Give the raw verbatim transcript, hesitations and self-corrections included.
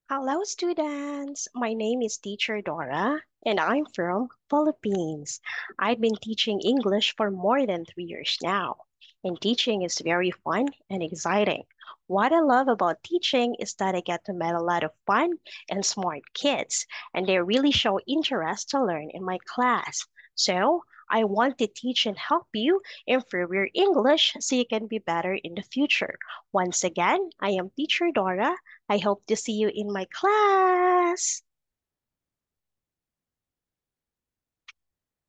Hello, students. My name is Teacher Dora, and I'm from Philippines. I've been teaching English for more than three years now, and teaching is very fun and exciting. What I love about teaching is that I get to meet a lot of fun and smart kids, and they really show interest to learn in my class. So, I want to teach and help you improve your English so you can be better in the future. Once again, I am Teacher Dora. I hope to see you in my class.